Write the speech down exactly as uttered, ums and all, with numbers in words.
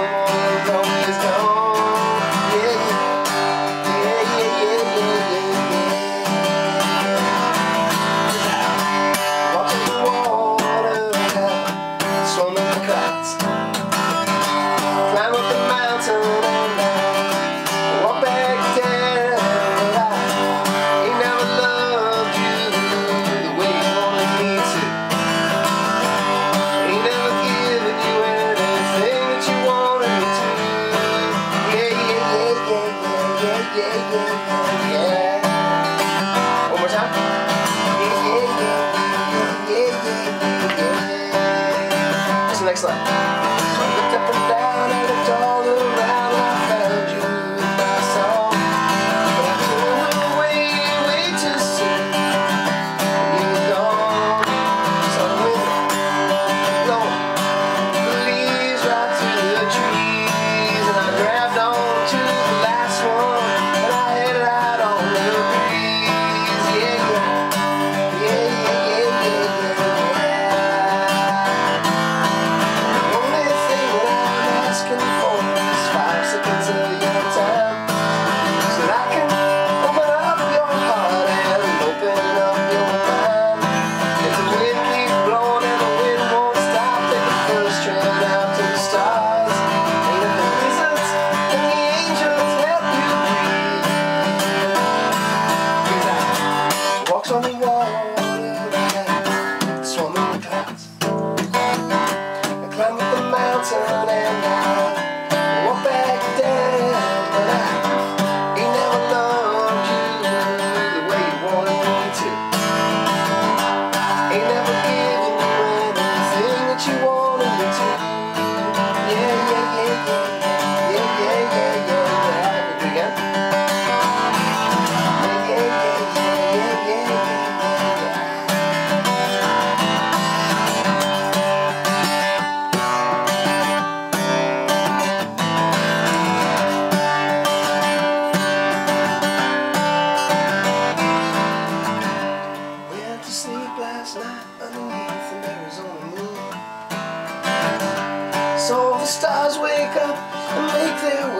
was always gone. Yeah, yeah, yeah, yeah, yeah, yeah. Watching the water swimming the clouds, climb up the mountain and down, walk back down. I ain't never loved you the way you wanted me to. Ain't never given you anything that you wanted me to. Yeah, yeah, yeah, yeah, yeah, yeah, yeah, yeah, yeah. One more time. Yeah, yeah, yeah, yeah, yeah, yeah, yeah. What's the next line? So I looked up and down, I looked all around, and I found you in my song. But I turned away, way too soon, and you were gone. So I went blowing the leaves right through the trees, and I grabbed on to the last one, and I headed out on the breeze. Yeah, yeah, yeah, yeah, yeah, yeah, yeah. The only thing that I'm asking for is five seconds of your time, so that I can open up your heart and open up your mind. If the wind keeps blowing and the wind won't stop, take the first train out to the stars. And if the wizards and the angels help you breathe, 'cause I walks on the water and swam in the clouds, I climbed up the mountain and I walked back down. But I ain't never loved you the way you wanted me to. Ain't never given you anything that you wanted me to. Yeah, yeah, yeah, yeah, yeah, yeah, yeah, yeah, yeah. Again. Yeah, yeah, yeah, yeah, yeah, yeah, yeah, yeah. Went to sleep last night underneath an Arizona moon. Saw the stars wake up and make their